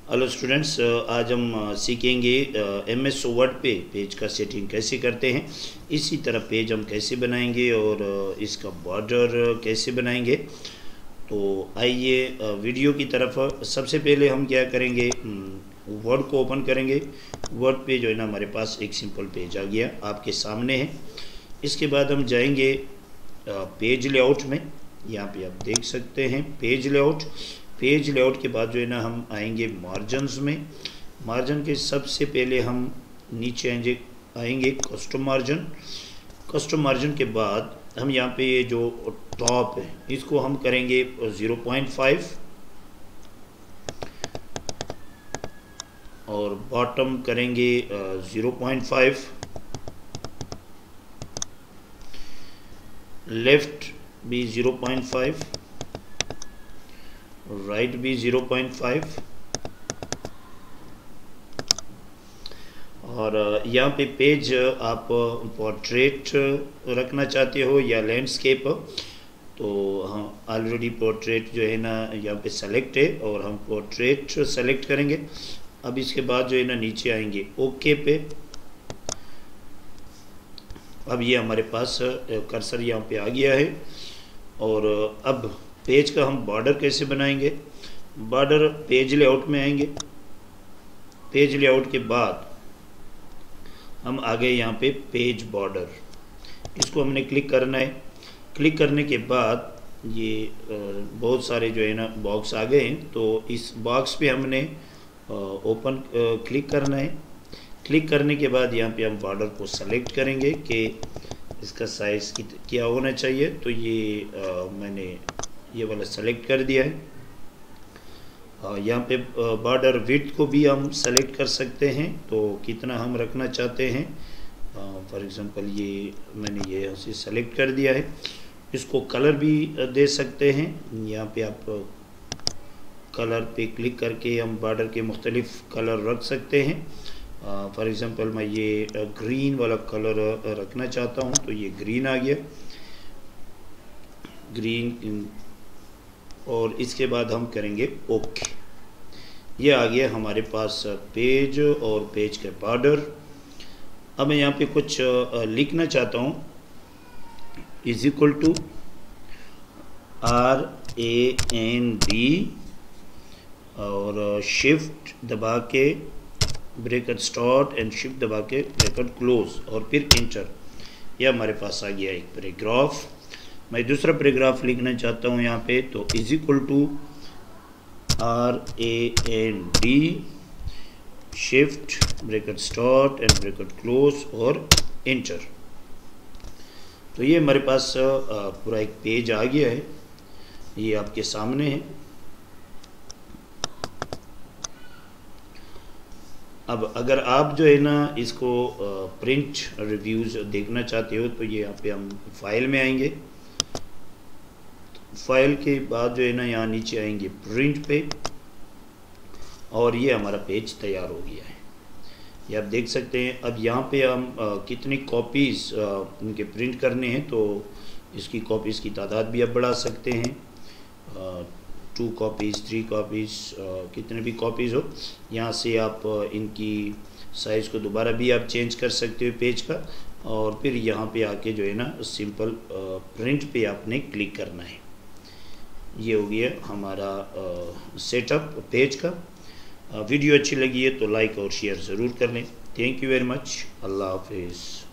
Hello students, आज हम सीखेंगे एमएस वर्ड पे पेज का सेटिंग कैसे करते हैं। इसी तरह पेज हम कैसे बनाएंगे और इसका बॉर्डर कैसे बनाएंगे। तो आइए वीडियो की तरफ। सबसे पहले हम क्या करेंगे, वर्ड को ओपन करेंगे। वर्ड पे जो है ना हमारे पास एक सिंपल पेज आ गया, आपके सामने है। इसके बाद हम जाएंगे पेज लेआउट में। यहाँ पे आप देख सकते हैं पेज लेआउट। पेज लेआउट के बाद जो है ना हम आएंगे मार्जिन्स में। मार्जिन के सबसे पहले हम नीचे आएंगे कस्टम मार्जिन। कस्टम मार्जिन के बाद हम यहाँ पे ये जो टॉप है इसको हम करेंगे 0.5 और बॉटम करेंगे 0.5। लेफ्ट भी 0.5, राइट भी 0.5। और यहाँ पे पेज आप पोर्ट्रेट रखना चाहते हो या लैंडस्केप, तो हम ऑलरेडी पोर्ट्रेट जो है ना यहाँ पे सेलेक्ट है और हम पोर्ट्रेट सेलेक्ट करेंगे। अब इसके बाद जो है ना नीचे आएंगे ओके पे। अब ये हमारे पास कर्सर यहाँ पे आ गया है। और अब पेज का हम बॉर्डर कैसे बनाएंगे। बॉर्डर पेज लेआउट में आएंगे। पेज लेआउट के बाद हम आगे यहाँ पे पेज बॉर्डर, इसको हमने क्लिक करना है। क्लिक करने के बाद ये बहुत सारे जो है ना बॉक्स आ गए हैं, तो इस बॉक्स पे हमने ओपन क्लिक करना है। क्लिक करने के बाद यहाँ पे हम बॉर्डर को सेलेक्ट करेंगे कि इसका साइज़ क्या होना चाहिए। तो ये मैंने ये वाला सेलेक्ट कर दिया है। यहाँ पे बॉर्डर विड्थ को भी हम सेलेक्ट कर सकते हैं, तो कितना हम रखना चाहते हैं। फॉर एग्जांपल ये मैंने ये यहाँ से सेलेक्ट कर दिया है। इसको कलर भी दे सकते हैं। यहाँ पे आप कलर पे क्लिक करके हम बॉर्डर के मुख्तलिफ कलर रख सकते हैं। फॉर एग्जांपल मैं ये ग्रीन वाला कलर रखना चाहता हूँ, तो ये ग्रीन आ गया, ग्रीन। और इसके बाद हम करेंगे ओके। ये आ गया हमारे पास पेज और पेज के बॉर्डर। अब मैं यहाँ पे कुछ लिखना चाहता हूँ। इज इक्वल टू RAND और शिफ्ट दबा के ब्रैकेट स्टार्ट एंड शिफ्ट दबा के ब्रैकेट क्लोज और फिर इंटर। यह हमारे पास आ गया एक पैराग्राफ। मैं दूसरा पैराग्राफ लिखना चाहता हूँ यहाँ पे, तो is equal to RAND shift bracket start end bracket close और इंटर। तो ये हमारे पास पूरा एक पेज आ गया है। ये आपके सामने है। अब अगर आप जो है ना इसको प्रिंट रिव्यूज़ देखना चाहते हो, तो ये यहाँ पे हम फाइल में आएंगे। फाइल के बाद जो है ना यहाँ नीचे आएंगे प्रिंट पे, और ये हमारा पेज तैयार हो गया है। ये आप देख सकते हैं। अब यहाँ पे हम कितनी कॉपीज़ इनके प्रिंट करने हैं, तो इसकी कॉपीज़ की तादाद भी आप बढ़ा सकते हैं। 2 कॉपीज़, 3 कॉपीज़, कितने भी कॉपीज़ हो। यहाँ से आप इनकी साइज़ को दोबारा भी आप चेंज कर सकते हो पेज का। और फिर यहाँ पे आके जो है ना सिंपल प्रिंट पे आपने क्लिक करना है। ये हो गया हमारा सेटअप पेज का। वीडियो अच्छी लगी है तो लाइक और शेयर ज़रूर कर लें। Thank you very much. Allah हाफिज़।